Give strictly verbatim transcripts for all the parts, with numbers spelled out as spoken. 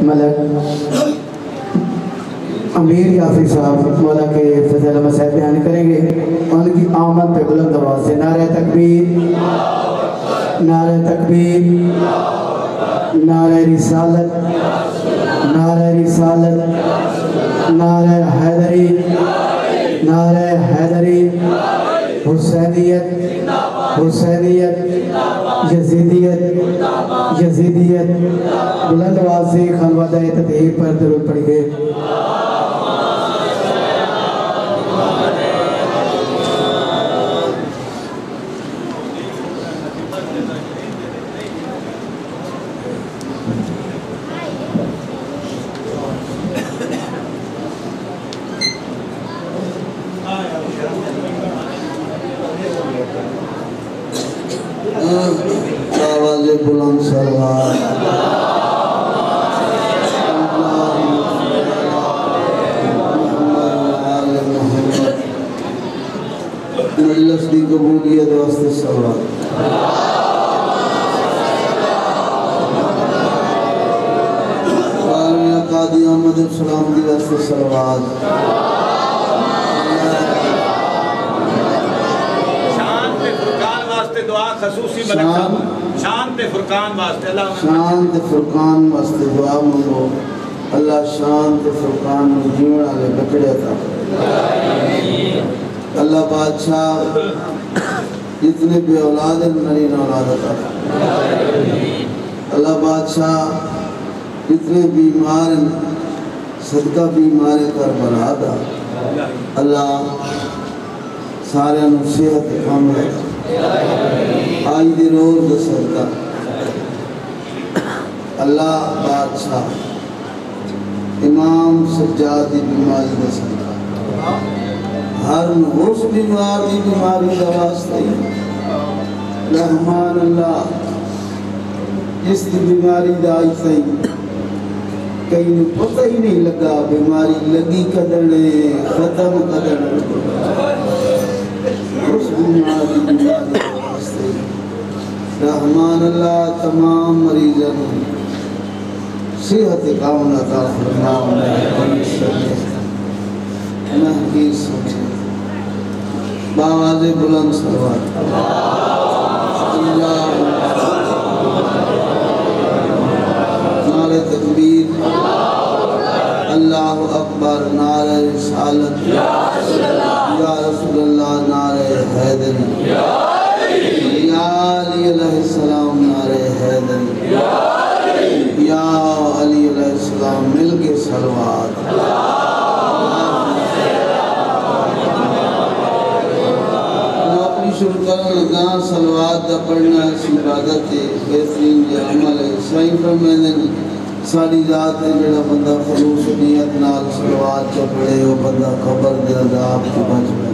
ملک امیر یافی صاحب مولا کے فضل مسائل بیان کریں گے. ان کی آمد پہ بلند آواز سے نعرہ تکبیر، نعرہ تکبیر، نعرہ رسالت، نعرہ رسالت، نعرہ حیدری، نعرہ حیدری، حسینیت، حسینیت، یزیدیت، یزیدیت. بلند آواز سے خلوت تطہیر پر درود پڑھیے. آواز بلند سروار مجلس دی قبولیت واسطے سروار. بارمی قادی احمد السلام دی واسطے سروار. دعا خصوصی ملک صاحب شان تے فرقان واسطے اللہ شان تے فرقان واسطے دعا منگو. اللہ شان تے فرقان میں جیون آلے بکڑے عطا. اللہ بادشاہ جتنے بے اولاد نرین اولاد عطا. اللہ بادشاہ جتنے بیمار صدقہ بیمار کربلا دا. اللہ سارے نصیحت کامل آئی دی روز دا صدقہ. اللہ بادشاہ امام سجاد دی بیماری دا صدقہ ہر نغوص بیمار دی بیماری دا واسطہ رحمان اللہ جس دی بیماری دا آئی تھی کئی نے پتہ ہی نہیں لگا بیماری لگی قدرنے ختم قدرنے اس بیماری بیماری واسطے رحمان اللہ تمام مریضوں صحت کامل عطا فرمائے. محقی سوچے باواز بلند سروات نعرہ تکبیر، اللہ اکبر، نعرہ رسالت، یا رسول اللہ، نعرہ حیدری، یا علی علیہ السلام، نعرہ حیدری، یا علی علیہ السلام. مل کے صلوات. اپنی شروع کرنے لگا صلوات دا پڑھنا اس عبادت بہترین جو عمل ہے. سائیں فرمائیں ساری ذات ہے جڑا بندہ خلوص نیت نال صلوات چا پڑھے وہ بندہ خبر دے عذاب کی بچ میں.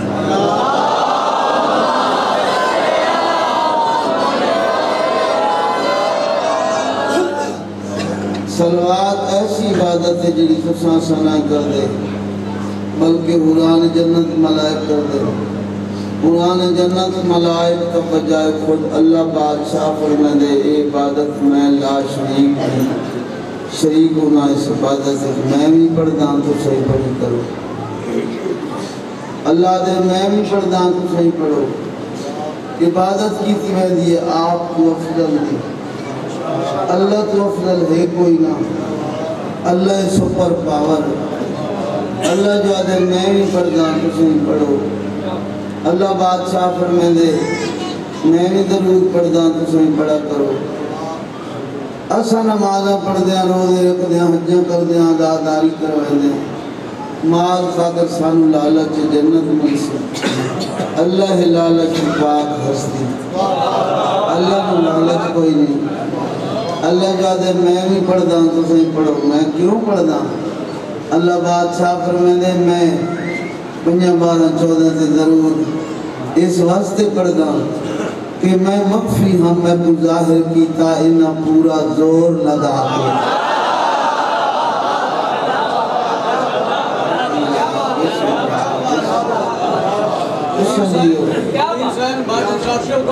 صلوات ایسی عبادت ہے جڑی تساں سنا کر دے بلکہ قرآن جنت ملائک کر دے. قرآن جنت ملائک کا بجائے خود اللہ بادشاہ فرمائے دے اے عبادت میں لا شریک ہوں. شریک ہونا اس عبادت ہے میں بھی پڑھدان تو صحیح پڑھی کرو. اللہ دے میں بھی پڑھدان تو صحیح پڑھو. عبادت کی تیوہ دیئے آپ کو افضل دی. اللہ تو افضل ہے کوئی نہ. اللہ سپر پاور. اللہ جو آدھے میں بھی پڑھدان تو صحیح پڑھو. اللہ بادشاہ فرمائے دے میں بھی درود پڑھدان تو صحیح پڑھا کرو. اسا نمازہ پڑھ دیا روزے رکھ دیا حجہ کر دیا داداری کروائے دیا مال خاطر سانو لالچ جنت مل سے. اللہ لالچ پاک ہستی. اللہ کو لالچ کوئی نہیں. اللہ جادے میں بھی پڑھ داں تو صحیح پڑھو. میں کیوں پڑھ داں؟ اللہ بادشاہ فرمائے دے میں پنجہ بارہ چودہ سے ضرور اس واسطے پڑھ داں کہ میں مخفی ہم میں کو ظاہر کیتا انہا پورا زور لگا کے.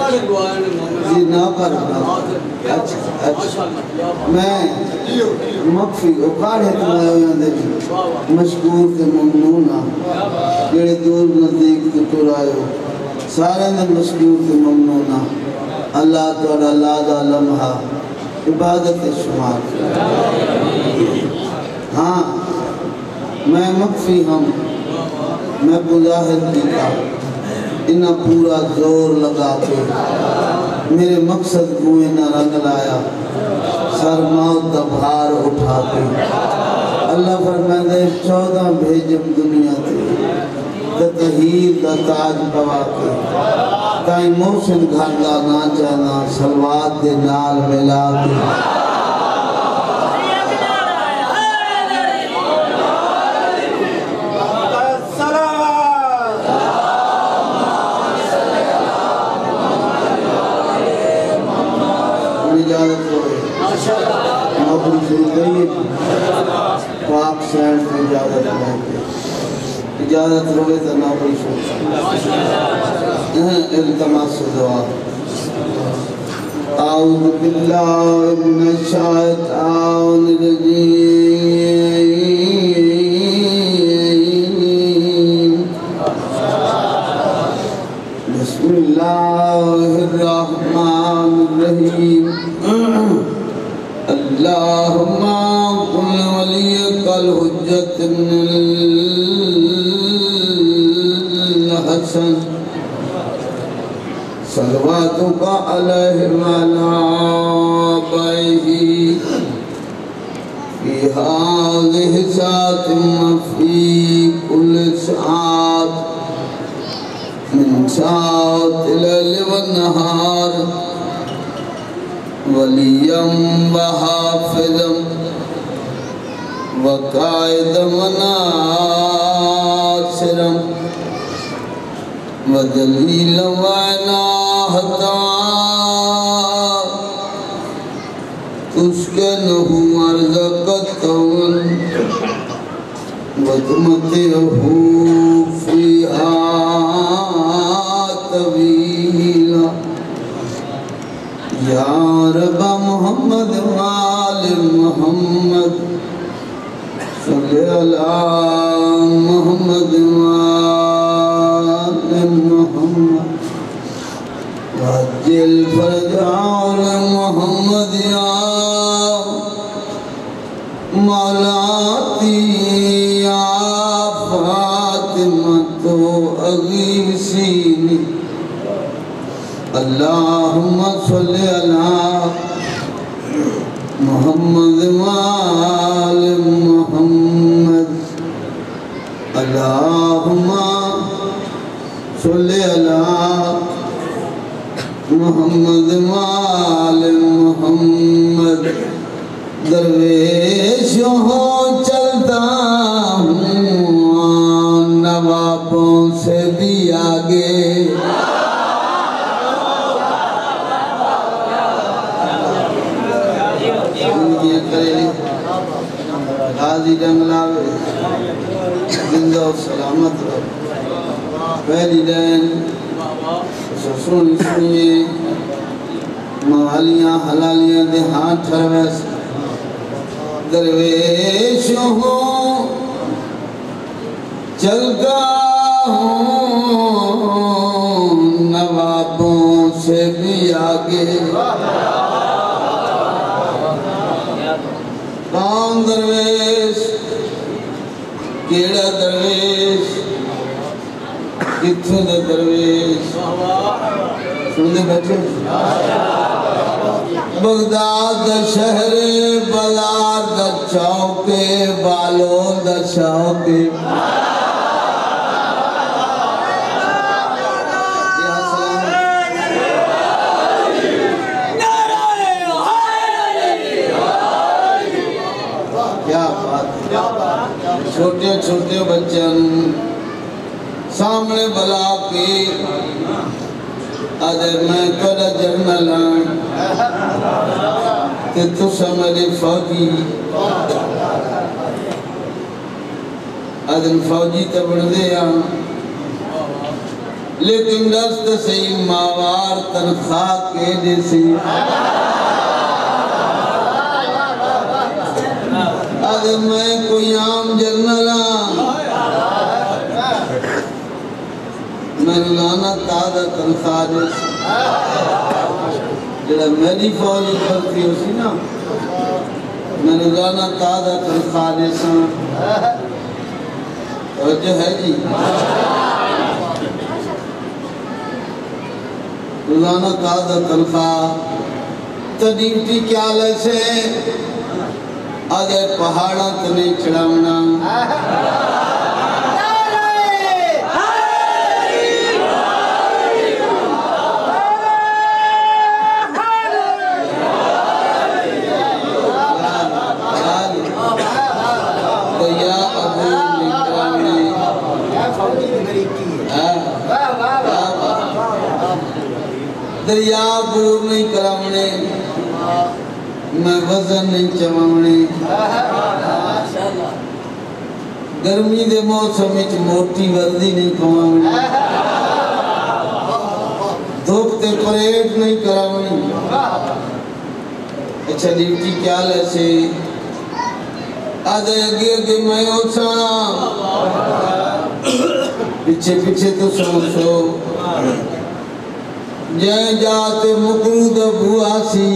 جی نا پر میں مکفی اکاڑے تمہیں ہوئے دے مشکور تے ممنونہ جڑے دور نزدیک تے ٹر آئے ہو سارے نے مشکور تے ممنونہ اللہ تعالیٰ لادہ لمحہ عبادت شمار ہاں میں مکفی ہم میں مظاہر کیتا انہا پورا زور لگا کے میرے مقصد کو انہا رنگ لایا سر موت دا بھار اٹھا کے اللہ فرمائے دے چودہ بھیجم دنیا تے تطہیر دا تاج پوا کے تائیں موسن گھر دا نا چاہنا سلوات دے نال ملا کے اجازت ہوئے نوکری شروع گئی پاک سینڈ میں اجازت ہوئے اجازت ہوئے تو نوکری شروع التماس دعا اعوذ باللہ من الشیطان الرجیم بسم اللہ الرحمن الرحیم اللہم قل ولیک الحجت من الحسن صلواتک علیہ وعلا آبائہ فی هذه ساعت وفی کل ساعت من ساعت الليل والنهار وليا وحافظا وقائدا وناصرا ودليلا وعناهة تسكنه أرزقته وتمتعه فيها طويلا یا رب محمد وآل محمد صلی اللہ محمد وآل محمد وعجل فرج آل محمد یا مولاتی یا فاطمہ اغیثینی اللہم صلی اللہ محمد وآل محمد اللہم صلی اللہ محمد وآل محمد درویش ہو چلتا ہوں نوابوں سے بھی آگے غازی جنگ لاوے زندہ و سلامت رہو پہلی لین سسونی سنیے موالیاں حلالیاں دے ہاتھ ٹھرویس درویش ہوں چلتا ہوں نوابوں سے بھی آگے کون درویش کیڑا درویش کتھوں دا درویش سنے بیٹھے بغداد دا شہر بازار دا چوکے بالو دا شوکے چھوٹے چھوٹے بچن سامنے بلا کے آدھے میں کڑا جرنل آن کہ تو سمجھے فوجی آدھے فوجی تا بڑھ دے آن لیکن دست سے ماوار تنخواہ کے جیسی آدھے میں کوئی عام جرنل ہاں میں روزانہ تازہ تنخواہ دیسی جڑا میری فوجی کرتی ہو سی نا میں روزانہ تازہ تنخواہ دیسا توجہ ہے جی روزانہ تازہ تنخواہ تو ڈیوٹی کیا لیسے آدھے پہاڑاں تو نہیں چڑھاونا دریا بور نہیں کراونے میں وزن نہیں چواونے گرمی دے موسم وچ موٹی وردی نہیں پواونے دھوپ تے پریڈ نہیں کراونے اچھا ڈیوٹی کیا لیسے آدھے اگے اگے میں اوسا پیچھے پیچھے تو سو سو جائیں جاتے مکرو دا بھوا سی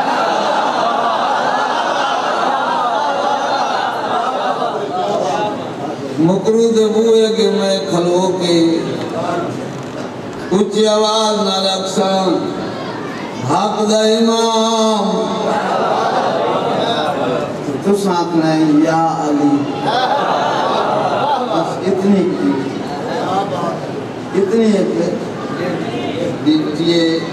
مکرو دا بھوئے کہ میں کھلو کے کچھ آواز نہ رکھسان حق دا امام تو سانکنا ہے یا علی بس اتنی کی اتنی ہے کہ دیکھئے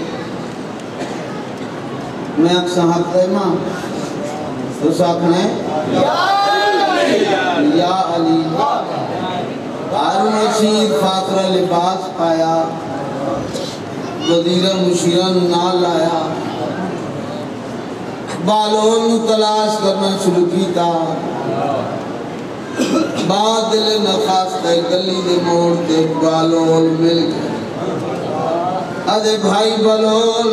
میں اکسا حق دا امام تو سانکنا ہے یا علی ہارون رشید فاقرہ لباس پایا وزیرہ مشیران نال آیا بالول تلاش کرنا شروع کی تا بعد دل نخواست ہے گلی دے موڑ دے بالول مل گئے ادھے بھائی بالول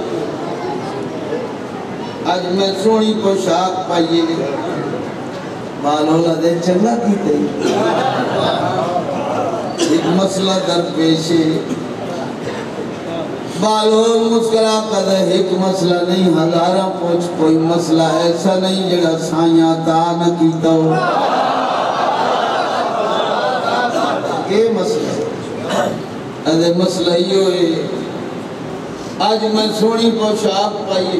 آج میں سونی پوشاک پائیے بالول ادھے چنگا کی تے ایک مسئلہ در پیشے بالول مسکرا کدھے ایک مسئلہ نہیں ہزارہ پوچھ کوئی مسئلہ ایسا نہیں جڑا سائیاں تا نہ کیتا ہو یہ مسئلہ ادھے مسئلہ ہی ہوئے آج میں سونی پوشاک پائیے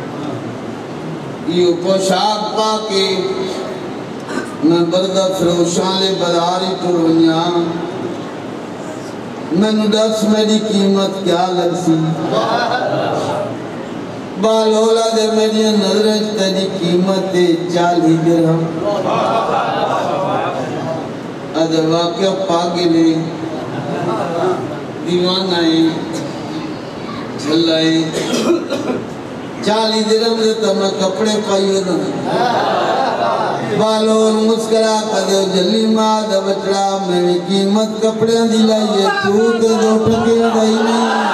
یہ پوشاک پا کے میں بردہ فروشان بداری ٹرونیاں میں نڈس میری قیمت کیا لگ سی بالولا دے میری نظرش تیری قیمت چالی درہم ادھے واقعہ پاگلے دیوان آئے جھلائے چالی درہم دے تو میں کپڑے پائیو دوں بالول مسکرا کدے جلی ماں دا بچڑا میری قیمت کپڑے دی لائیے تو تے دو ٹکے دائی نہیں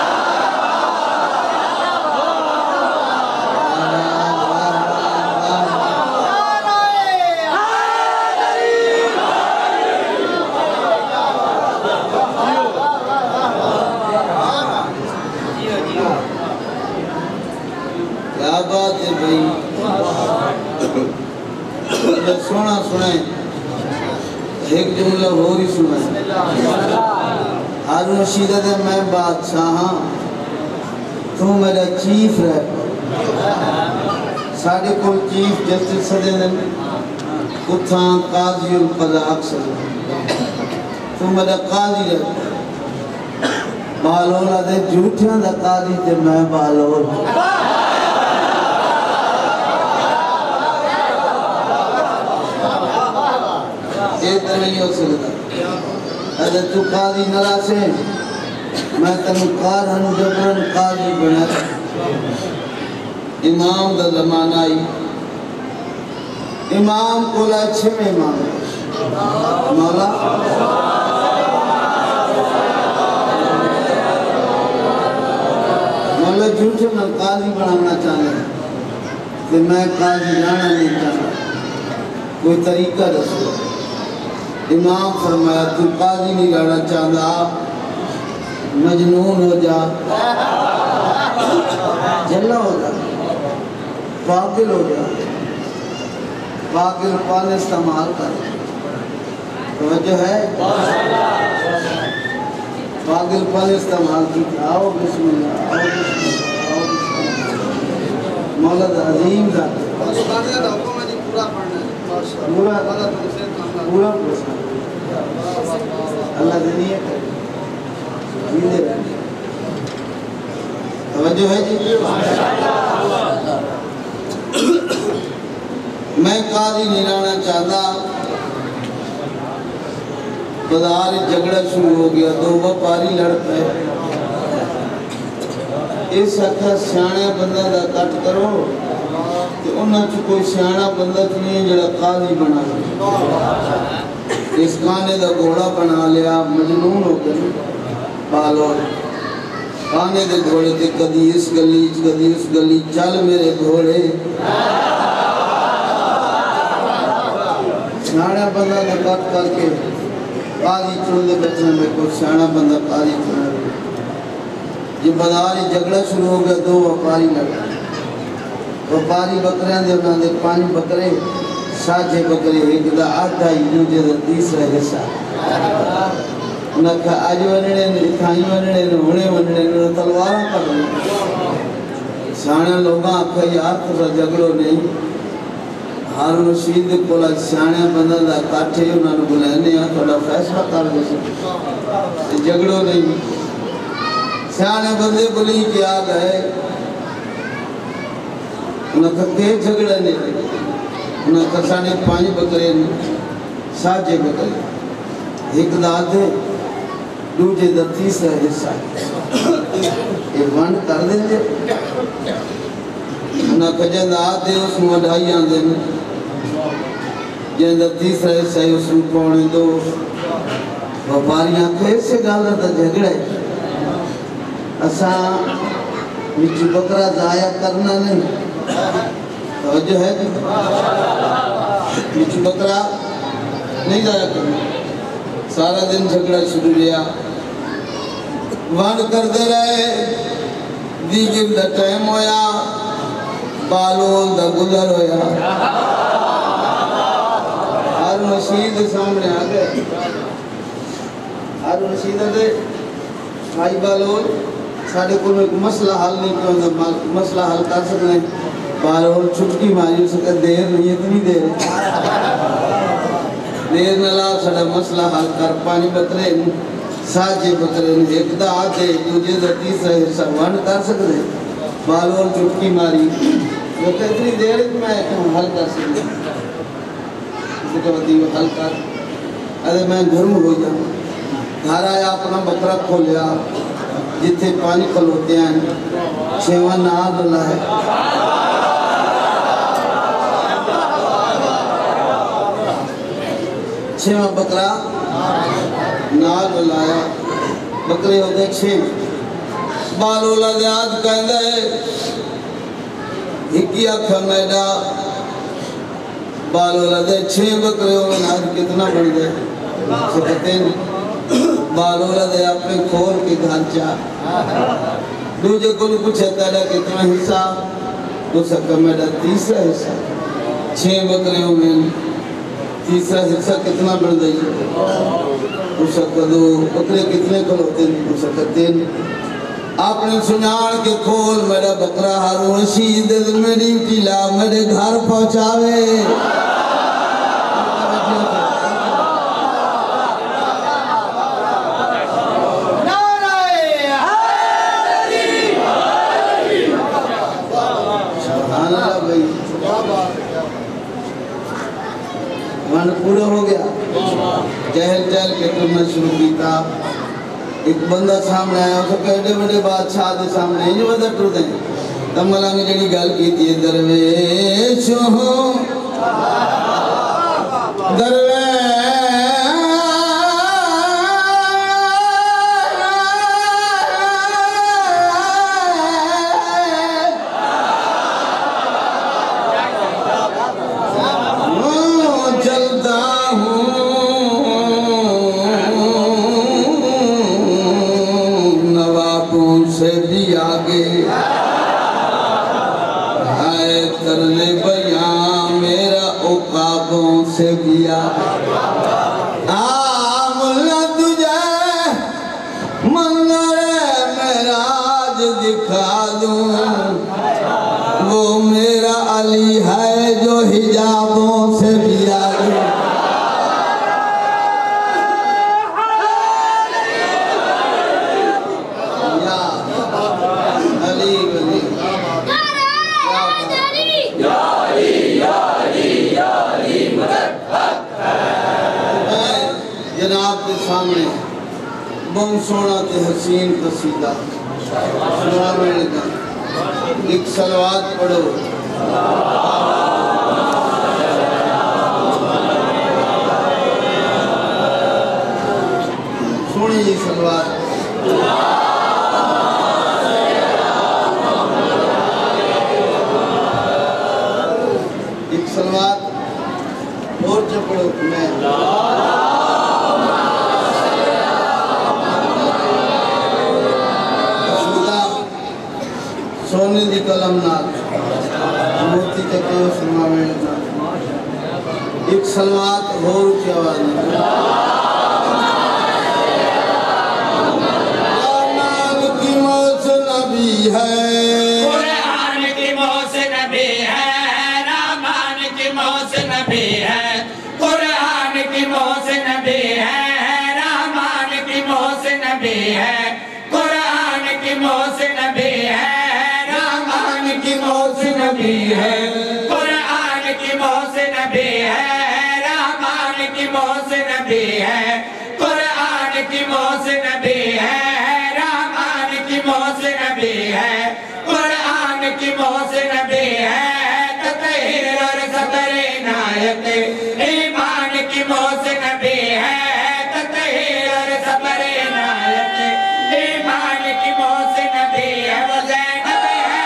کیا بات ہے بھائی سونا سنائیں ایک جملہ ہو رہی سنائیں ہارون رشید دے میں بادشاہاں تو میرا چیف رہ ساڑھے کو چیف جسٹس صدے دے اتھاں قاضی القضاء صدے تو میرا قاضی رہ بالولا دے جھوٹیاں دا قاضی تے میں بالول ایتا نہیں ہو سکتا اگر تو قاضی نرا سے میں تنو کارہن جبرن قاضی بنا امام دا زمان آئی امام کولا چھم امام مولا مولا جھوٹے میں قاضی بنانا چاہنے کہ میں قاضی جانا نہیں چاہنا کوئی طریقہ دسو. امام فرمایا تو قاضی نہیں رہنا چاہتا مجنون ہو جا, جلا ہو جا, پاگل ہو جا, پاگل پان استعمال کر. توجہ ہے, پاگل پان استعمال کی. آؤ بسم اللہ, آؤ بسم اللہ, آؤ بسم اللہ. مولد عظیم ذات پورا پورا پورا اللہ دنیا ہے. توجہ ہے جی. میں قاضی نہیں رہنا چاہتا. بازار جھگڑا شروع ہو گیا, دو وپاری لڑ پے. اس آخیا سیاںا بندہ دا کٹ کرو تو انہاں چ کوئی سیاںا بندہ نہیں جڑا قاضی بنا لے. اس کانے دا گھوڑا بنا لیا, مجنون ہو گیا. بالو کانے دے گھوڑے تے کدی اس گلی کدی اس گلی, چل میرے گھوڑے. سیاںا بندہ دا کٹ کر کے قاضی چن دے بچے میں کوئی سیاںا بندہ قاضی چنا. جب بازار جھگڑا شروع ہو گیا, دو وپاری لگا. وپاری بکریاں دے انہاں دے پانچ بکرے, ساجے بکرے ایک دا آدھا ہی, دوجے دا تیسرا حصہ. انہاں کہا آج ونڑے نے, کھائی ونڑے نے, ہونے ونڑے نے, تلواراں پر نے. سیاںے لوگاں آکھا یار تسا جھگڑو نہیں. ہارون رشید دے کول سیاںے بندہ دا کٹھے انہاں نوں بلانے آ, تہاڈا فیصلہ کر دے. جھگڑو نہیں. سیانے بندے بلی کے آ گئے. انہاں کہا کہ جھگڑا نہیں. انہاں کہا ساڑھے پانچ بکرے نے, ساجے بکرے, ایک دا آدھے, دوجے دا تیسرا حصہ. یہ ونڈ کر دیں جے. انہاں کہا جن دا آدھے اس میں وڈائی آن دیں, جن دا تیسرا حصہ اس میں پونے دو. وپاریاں کہے سے گالا دا جھگڑا ہے. اساں وچ بکرا ضائع کرنا نہیں. توجہ ہے جی. وچ بکرا نہیں ضائع کرنا. سارا دن جھگڑا شروع لیا, وانڈ کر دے رہے. دیگر دا ٹائم ہویا, بالول دا گزر ہویا. ہارون رشید سامنے آ گئے. ہارون رشید دے بھائی بالول ساڑھے کو ایک مسئلہ حل نہیں کیوں, مسئلہ حل کر سکنے. بالول چھٹکی ماری, اسے کہا دیر نہیں, اتنی دیر دیر نہ لا, ساڑھا مسئلہ حل کر. پانی بکرے ساجے بکرے ایک دا آدھے, دوجے دا تیسرا حصہ ونڈ کر سکتے. بالول چھٹکی ماری, وہ کہا اتنی دیر میں حل کر سکتے. اسے کہا دیو حل کر. ارے میں گھرم ہو جاؤں. گھر آیا, اپنا بکرا کھولیا, جتھے پانی کھلوتے ہیں. چھوان ناد اللہ ہے. چھوان بکرا ناد اللہ ہے. بکرے ہو گئے چھے. بالولا دے آج کہندہ ہے ہکی آکھا میڈا. بالولا دے چھے بکرے ہو گئے, آج کتنا بڑھ گئے. سکتے ہیں بالولا دے اپنے کھول کے گھر چاہ. دوجے کو پوچھے تیرا کتنا حصہ, تو سکا میڈا تیسرا حصہ. چھے بکرے ہو گئے, تیسرا حصہ کتنا بڑھ گئی. تو سکا دو بکرے کتنے کھلوتے ہیں, تو سکا تین. آپ نے سنان کے کھول میرا بکرا ہارون رشید میری ٹیلا میرے گھر پہنچاوے. ون پورا ہو گیا. جہل جہل کے کرنا شروع کیتا. ایک بندہ سامنے آیا, اسے کہے بڑے بڑے بادشاہ دے سامنے یہ بندہ ٹر دیں. تمہلا میں جڑی گل کی تھی درویش ہوں درویش حجابوں سے بھی آگے ملا تجھے منظر معراج دکھا دوں وہ میرا علی ہے جو حجابوں سے بھی آگے جناب کے سامنے بہت سونا تے حسین قصیدہ سنا میں لگا ایک صلوات پڑھو سنی یہ صلوات ایک صلوات اور جو پڑھو میں سونے دی کلم نال موتی کے پیو سنما میں لگا ایک صلوات اور کی آواز نہیں قرآن کی موت نبی ہے قرآن کی موت نبی ہے رامان کی موت نبی ہے قرآن کی موت نبی ہے رامان کی موت نبی ہے قرآن کی موت نبی ہے کی موت نبی ہے قرآن کی موت نبی ہے رحمان کی موت نبی ہے قرآن کی موت نبی ہے رحمان کی موت نبی ہے قرآن کی موت نبی ہے تطہیر اور صبر عنایت ایمان کی موت نبی ہے تطہیر اور صبر عنایت ایمان کی موت نبی ہے وہ زینب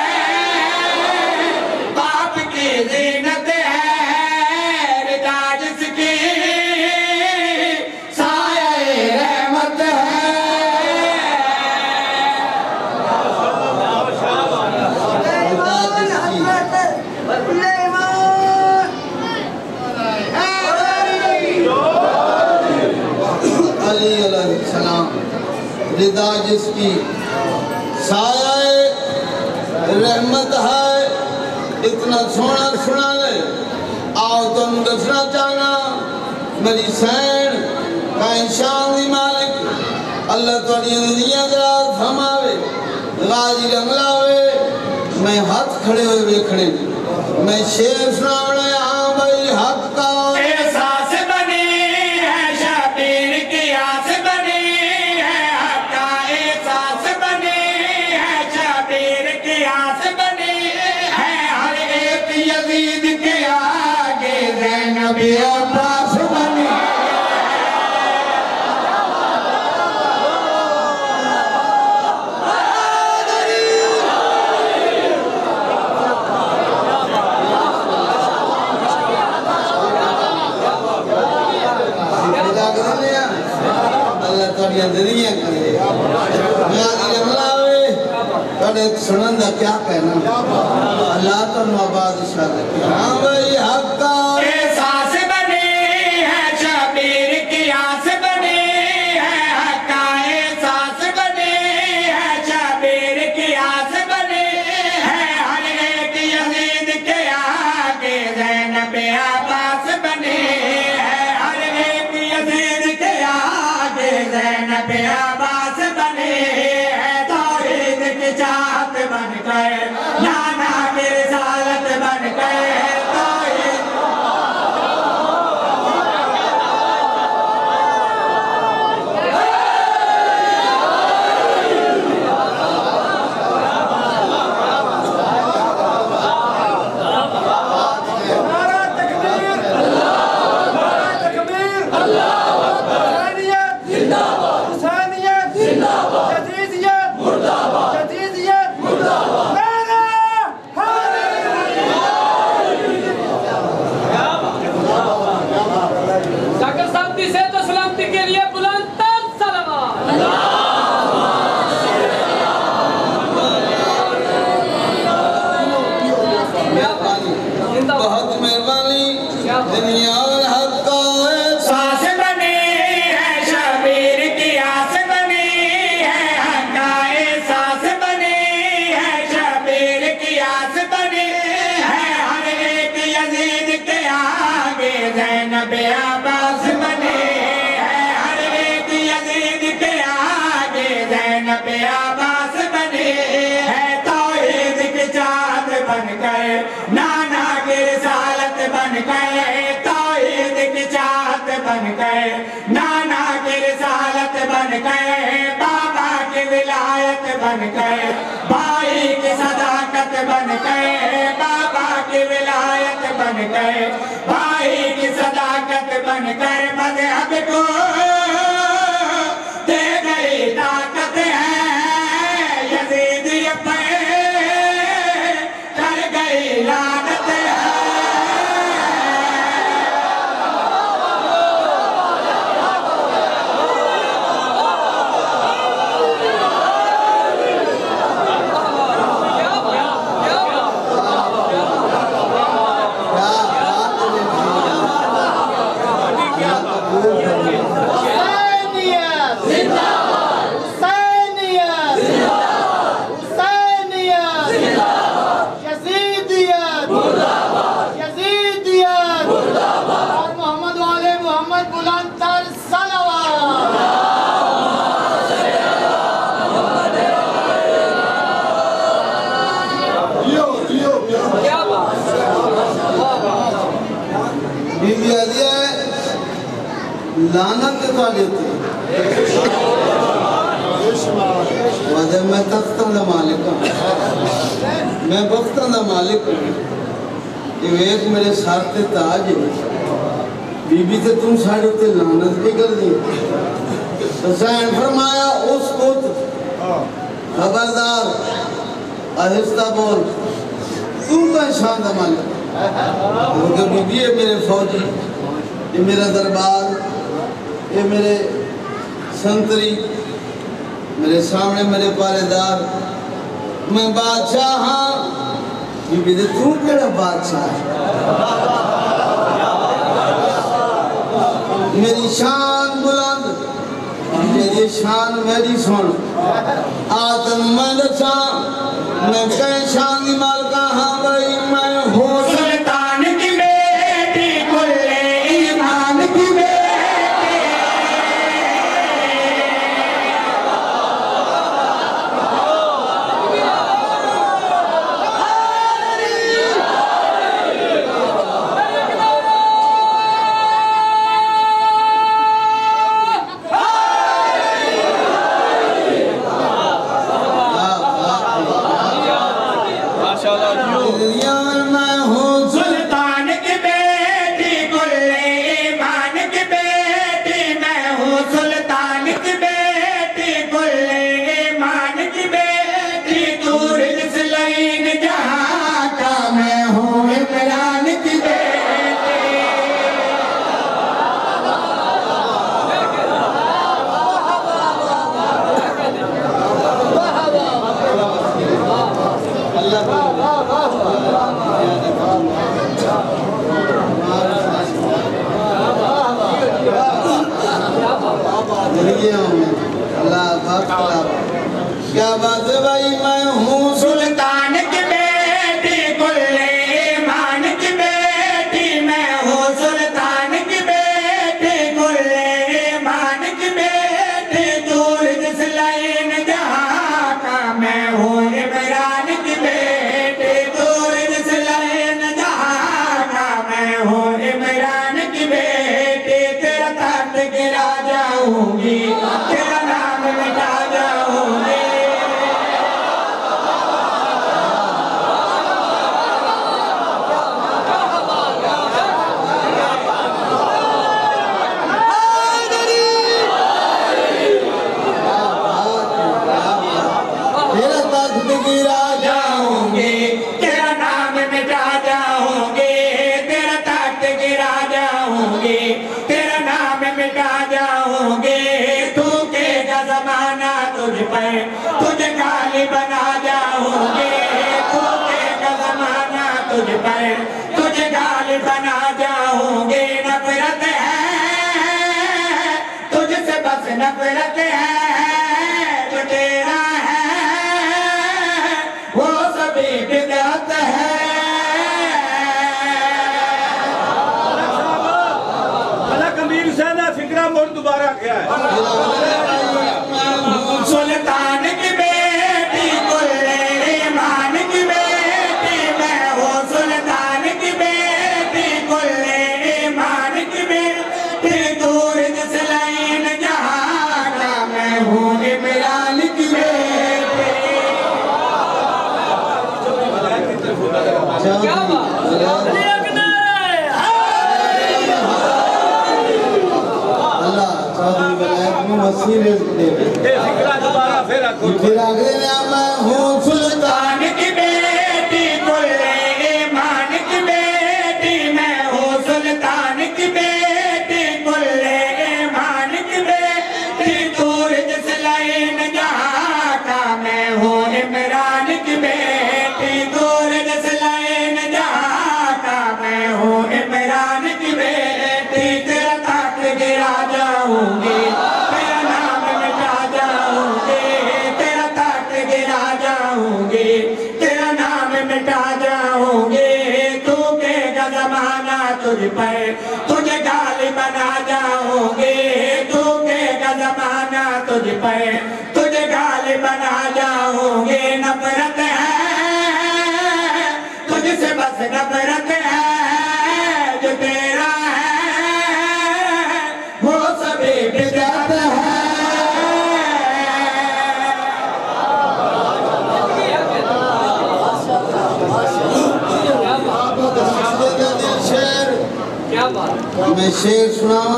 زینت ہے رضا جس کی سایہ رحمت ہے علی علیہ السلام رضا جس کی سایہ رحمت ہے اتنا سونا سنا لے آؤ تم دسنا چاہنا میری سین کائن شان دی مالک اللہ توڑی دنیا دراز ہماوے غازی رنگلاوے میں ہاتھ کھڑے ہوئے بیکھنے میں شیر سناوڑے ہاں بھائی حق کا احساس بنی ہے شبیر کی آس بنی ہے حق کا احساس بنی ہے شبیر کی آس بنی یزید کے آگے زینب عباس بنی اللہ توڑیاں دنیا کرے غازی رملاوے توڑے سنن دا کیا کہنا اللہ تو نواباد شاہد ہاں بھائی حق کا احساس بنی ہے شبیر کی آس بنی ہے حق کا احساس بنی ہے شبیر کی آس بنی ہے ہر ایک یزید کے آگے زینب عباس بنی ہے ہر ایک یزید کے آگے زینب عباس بنی ہے توحید کی چاہت بن گئے نانا کی رسالت بن گئے توحید دنیا اور حق کا ساس بنی ہے شبیر کی آس بنی ہے حقائے ساس بنی ہے شبیر کی آس بنی ہے ہر ایک یزید کے آگے زینب عباس بنی ہے ہر ایک یزید کے آگے زینب عباس بنی ہے توحید کی چاند بن گئے نانا کی رسالت بن گئے توحید کی چاہت بن گئے نانا کی رسالت بن گئے بابا کی ولایت بن گئے بھائی کی صداقت بن گئے بابا کی ولایت بن گئے بھائی کی صداقت بن گئے مذہب کو دے گئی طاقت ہے یزید یہ پہ کر گئی لعنت ہے لعنت کے تو دیتے وجہ میں تختوں دا مالک ہوں میں بختوں دا مالک ہوں کہ ایک میرے ساتھ تاج ہے بی بی تے تم ساڑھے تے لعنت بھی کر دی حسین فرمایا اس خود خبردار آہستہ بول تم کا شان دا مالک کیونکہ بی بی ہے میرے فوجی یہ میرا دربار یہ میرے سنتری میرے سامنے میرے پارےدار میں بادشاہ ہاں بی بی دے تو کیڑا بادشاہ ہے میری شان بلند میری شان میری سن آتن میں دسا میں کئی شان دی مالکہ ہاں بھائی میں ہوں سلطان کی بیٹی کلے ایمان کی بیٹی سلطان کی بیٹی کلے ایمان کی بیٹی میں ہوں سلطان کی بیٹی کلے ایمان کی بیٹی دور جس لین جہاں کا میں ہوں عمران کی بیٹی کیا بات ہے بھائی میں ہوں سلطان کی بیٹی کلے ایمان کی بیٹی میں ہوں سلطان کی بیٹی کلے ایمان کی بیٹی دور جس لین جہاں کا میں ہوں عمران کی بیٹی دور جس لین جہاں کا میں ہوں عمران کی بیٹی تیرا تخت گرا جاؤں گی تیرا نام مٹا جاؤں گی تیرا تخت گرا جاؤں گی تیرا نام مٹا جاؤں گی تیرا تخت گرا جاؤں گی تیرا نام مٹا جاؤں گی تھوکے گا زمانہ تجھ پر تجھے غالب بنا جاؤں گی تھوکے گا زمانہ تجھ پر تجھے غالب بنا جاؤں گی नफरत है जो तेरा है वो सभी बिदअत है। अलग अमीर साहब फिक्रा मोड़ दोबारा क्या है? सुल्तान की बेटी कुल्ले ईमान की बेटी मैं हूँ, सुल्तान की बेटी कुल्ले ईमान की बेटी दूर जिस लाइन जहाँ का मैं हूँ इमरान की बेटी। क्या बात अल्लाह चौधरी वलायत में वसीले दे ये फिक्रा दोबारा फिर रखो। फिर आगे ने मैं हूँ सुल्तान सुल्तान की बेटी कुल्ले ईमान की बेटी मैं हूँ, सुल्तान की बेटी कुल्ले ईमान की बेटी दूर जिस लाइन जहाँ का मैं हूँ इमरान की बेटी, दूर जिस लाइन जहाँ का मैं हूँ इमरान की बेटी। तेरा ताक गिरा जाऊंगी, तेरा नाम मिटा जाऊंगी, तेरा ताक गिरा जाऊंगी, तेरा नाम मिटा जाऊंगी। तू के का जमाना तुझ पर तुझे गाली बना जाऊंगी, तू के का जमाना तुझ पर तुझे गाली बना जाऊंगी। नफरत है तुझसे बस नफरत है जो तेरा है वो सभी बिदअत है। शेर क्या बात मैं शेर सुनावा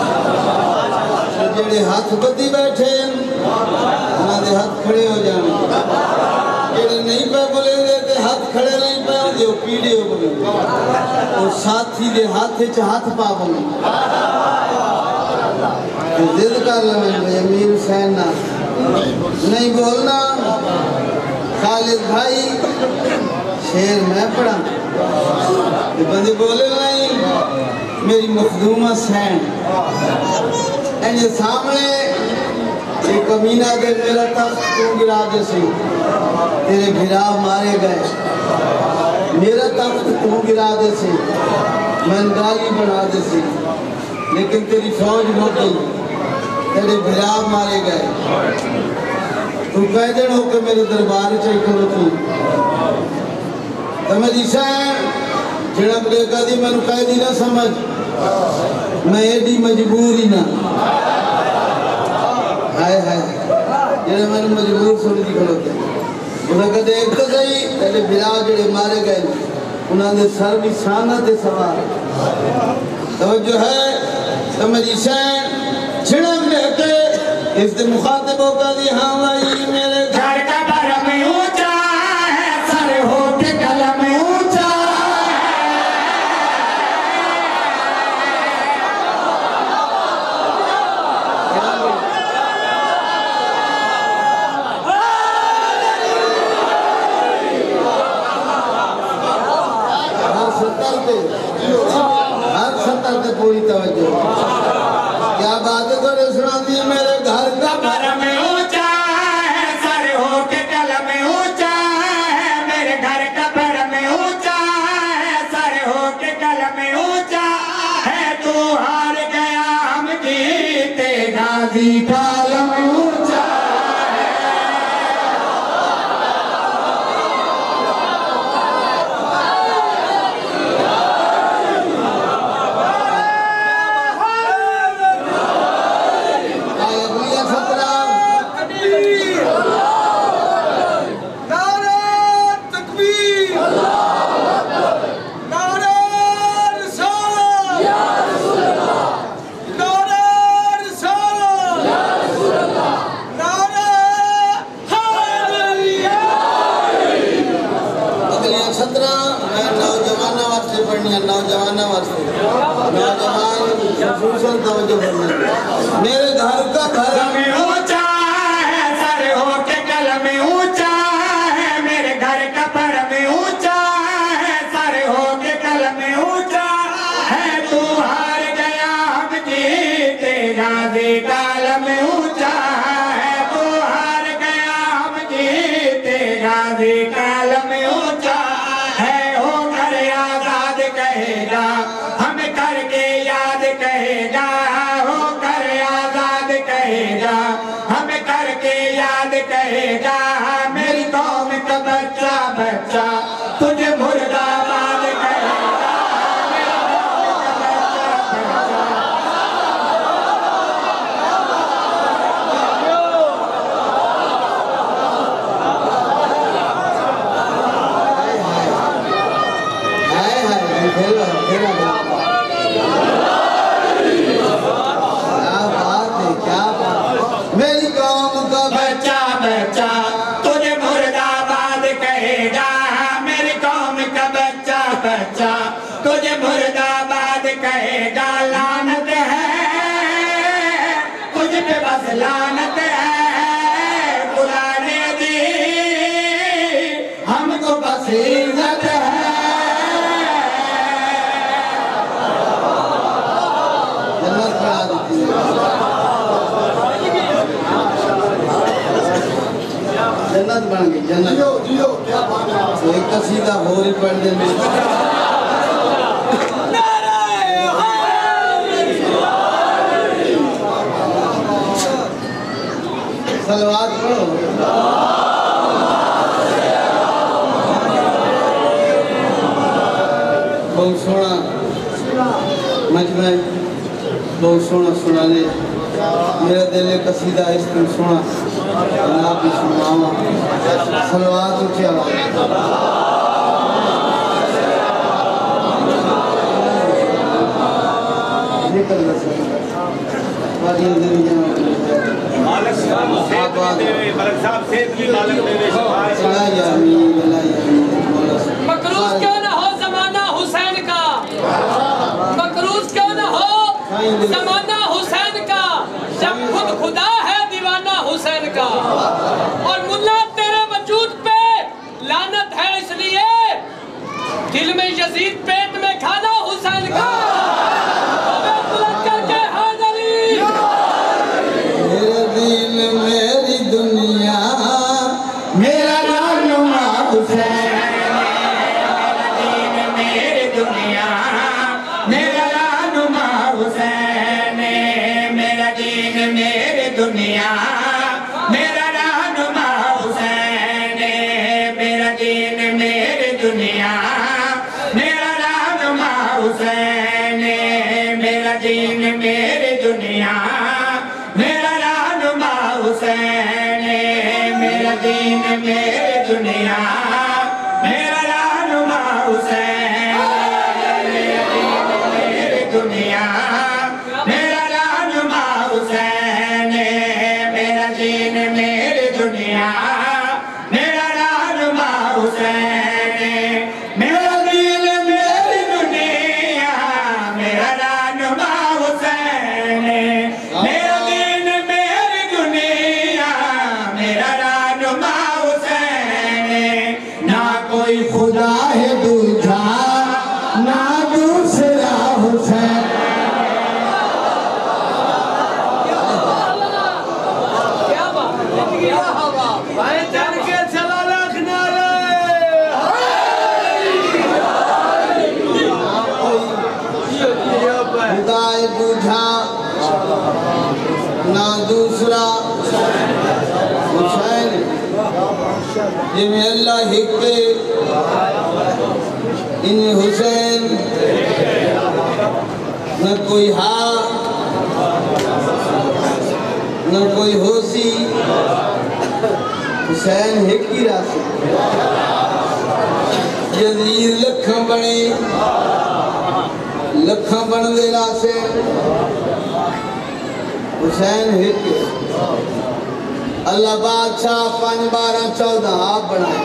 जेड़े हाथ बद्धी बैठे उन्होंने हाथ खड़े हो जाने, जेड़े नहीं पे बोले ते हाथ खड़े नहीं पे होंदे ओ पीड़े हो बोले और साथी दे हाथ च हाथ पा बोले जिद कर ले अमीर हुसैन ना नहीं बोलना। खालिद भाई शेर मैं पढ़ा ये बंदे बोले नहीं मेरी मखदूमा सैन एंजे सामने एक कमीना दे मेरा तख्त तू गिरा दे सी, तेरे भिरा मारे गए मेरा तख्त तू गिरा दे सी, मैं गाली बना दे सी, लेकिन तेरी फौज हो गई, तेरे भिरा मारे गए। तू कह दिन हो के मेरे दरबार च करो थी तो मेरी सैन जेड़ा बलेगा दी मैनू कह दी ना समझ मैं एडी मजबूर ही ना हाय हाय जेड़ा मैनू मजबूर सुन दी खलोते उन्हें कदे एक तो सही तेरे बिरा जेड़े मारे गए उन्होंने सर भी साना ते सवार तो जो है तो मेरी सैन छिड़क लेके इस दे मुखातिबों का दी हाँ भाई मेरे घर का भरम ऊंचा है सर हो के कलम ऊंचा हर सत्तर पे हर सत्तर पे पूरी तवज्जो क्या बात है थोड़े सुना दी मेरे घर का भरम ऊंचा है सर हो के कलम ऊंचा है मेरे घर का भरम ऊंचा है सर हो के कलम ऊंचा है। तू हार गया हम जीते गाजी कालम ऊंचा अगली खतरा सत्रह मैं नौजवाना वास्ते पढ़नी है नौजवाना वास्ते नौजवान खुसूसन तवज्जो करना मेरे घर का भरम ऊंचा है सर हो के कलम ऊंचा है मेरे घर का भरम ऊंचा है सर हो के कलम ऊंचा है। तू हार गया हम जीते गाजी का आलम ऊंचा है, वो हार गया हम जीते। गाजी का आलम ऊंचा है, हो कर आजाद कहेगा, हम करके याद कहेगा, हो कर आजाद कहेगा, हम करके याद कहेगा। मेरी कौम का बच्चा बच्चा तुझे मुर्दाबाद कहेगा, मेरी कौम का बच्चा बच्चा। हाय हाय खेलो खेलो क्या बात है, क्या बात। मेरी कौम का बच्चा बच्चा तुझे मुर्दाबाद कहेगा, मेरी कौम का बच्चा बच्चा तुझे मुर्दाबाद कहेगा। लानत है तुझ पे बस लानत है, खुदा ने दी हमको बस इज्जत है। जन्नत बना देती है, जन्नत बन गई जन्नत। जियो जियो क्या बात है। एक कसीदा हो रही पढ़ दे में सलवात पढ़ो। बहुत सोना मजमे, बहुत सोना सुनाने। मेरा दिल कसीदा इस तरह सुना, अल्लाह भी सुनावा। सलवात ऊंची आवाज़। जिक्र रसूल वाली ज़िंदगी में मालिक साहब सेहत भी देवे, मालिक साहब सेहत भी मालिक देवे, शिफा है। ला या अमीन, ला या अमीन, मौला से। मकरूज क्यों ना हो ज़माना हुसैन का, मकरूज क्यों ना हो ज़माना हुसैन का, जब खुद खुदा है दीवाना हुसैन का। और मुल्ला तेरे वजूद पे लानत है इसलिए, दिल में यजीद पेट में खाना हुसैन का। बुलंद करके हाज़री। मेरे दिल मेरी दुनिया, मेरा रहनुमा हुसैन, मेरा दीन मेरी दुनिया, मेरा रहनुमा हुसैन, मेरा दीन मेरी दुनिया, मेरा रहनुमा हुसैन, मेरा दीन मेरी दुनिया, मेरा रहनुमा हुसैन, मेरा दीन मेरी दुनिया, मेरा रहनुमा हुसैन, मेरा दीन मेरी दुनिया, मेरा रहनुमा हुसैन, मेरा दीन मेरी दुनिया, मेरा रहनुमा हुसैन, मेरा दीन मेरी दुनिया, मेरा रहनुमा हुसैन, मेरा दीन मेरी दुनिया, मेरा रहनुमा हुसैन, मेरा दीन मेरी दुनिया, मेरा रहनुमा हुसैन। ना कोई खुदा है दूजा, ना दूसरा हुसैन। क्या बात, क्या हवा, भाई चल के चला रखना रे। खुदा दूजा ना दूसरा हुसैन। जिमें अल्लाह हिक्के इन हुसैन, न कोई हा न कोई होसी, हुसैन हिक ही रासी। यजीद लखां बने, लखां बन दे रासे, हुसैन हिक। अल्लाह बादशाह पांच बारह चौदह आप बनाए,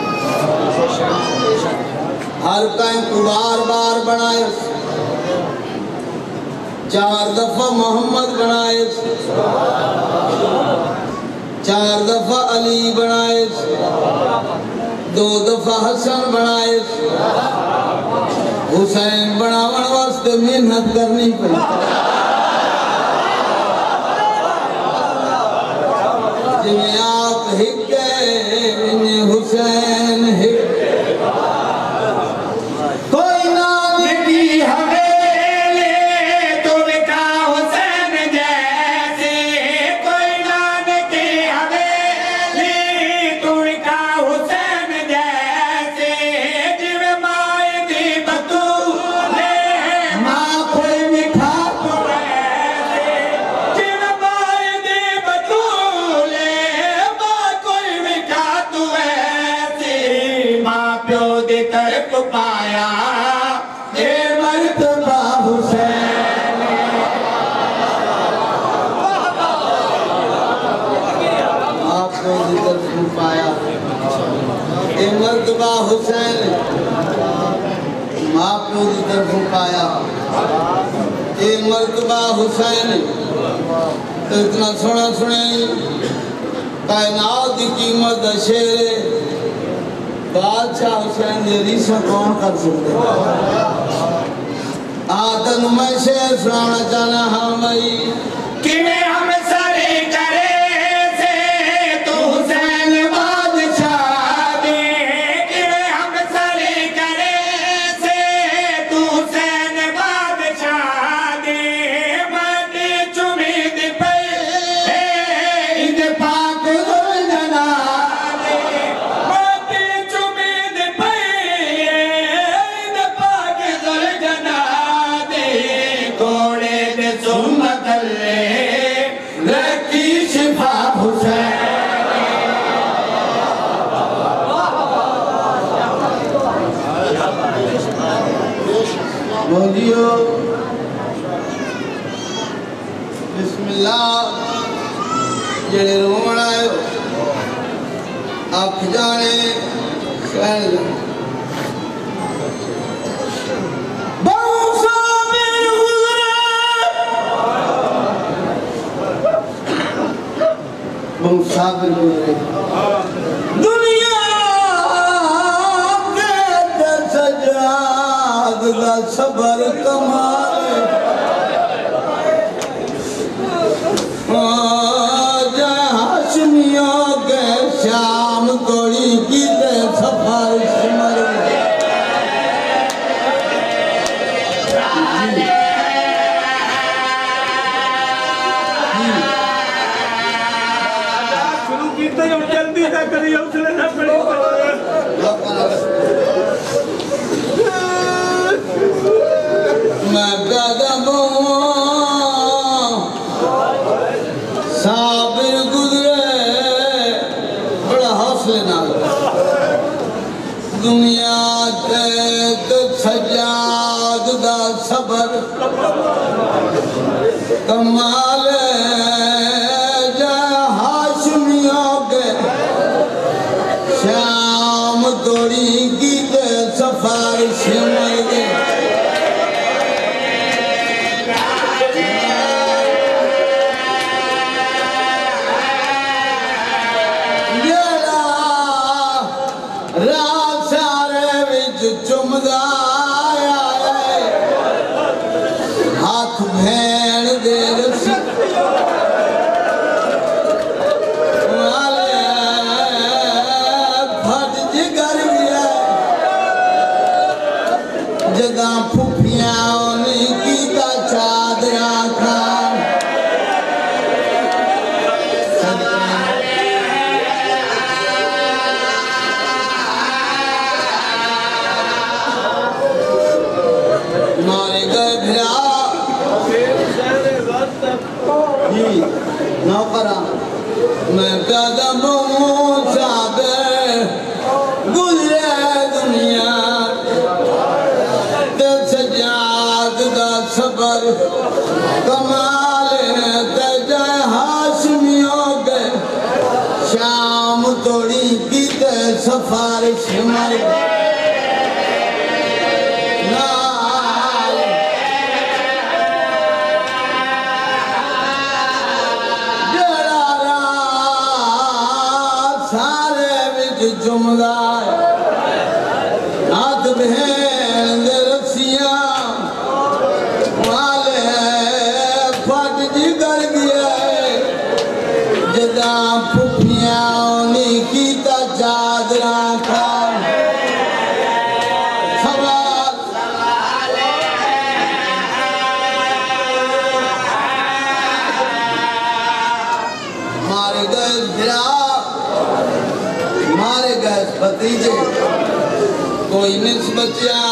हर कहीं को बार बार बनाए। चार दफा मोहम्मद बनाए, चार दफा अली बनाए, दो दफा हसन बनाए। हुसैन बनावन वास्ते मेहनत करनी पड़ी। پیو دی طرف پایا اے مرتبہ حسین تو اتنا سونا سنے کائنات دی قیمت شیر بادشاہ حسین دی ریسہ کون کر سکتے آتن میں شیر سنانا چاہنا ہاں بھائی کہ میں ہم سارے کرے سے تو حسین بادشاہ دے کہ میں ہم سارے کرے سے تو حسین بادشاہ دے ماتے چمید پہ اید پاک ذل جلال دے ماتے چمید پہ اید پاک ذل جلال دے کوڑے دے سنت لے رکھی شفا حسین بولیو بسم اللہ جڑے رومن آئے آپ جانے خیل بہت صابر گزرے دنیا کے در سجاد دا صبر کمالے جائے ہاشمیوں کے شام کوڑی کی دے سفر شمر جلدی نہ کریے حوصلے نہ پڑے میں قدم صابر گزرے بڑا حوصلے نہ دنیا تے سجاد دا صبر کمال جائے ہاشمیوں کے شام توڑی کی تے سفر شمر گے رات سارے وچ چمدا آیا ہے ہاتھ بھین دے رسی والے پھٹ جگر گیا جگہ پھپیاں نے کیتا چادراں کھان مارے گئے بھرا جی نوکرہ میں قدموں صابر گزرے دنیا تے سجاد دا صبر کمال تے جائے ہاشمیوں کے شام توڑی کی تے سفر شمر جملہ ہاتھ بہن دے رسیاں والے پھٹ جگر گیا جداں پھپیاں نے کیتا چادراں کھان مارے گئے بھرا مارے گئے بھتیجے کوئی نسبت یا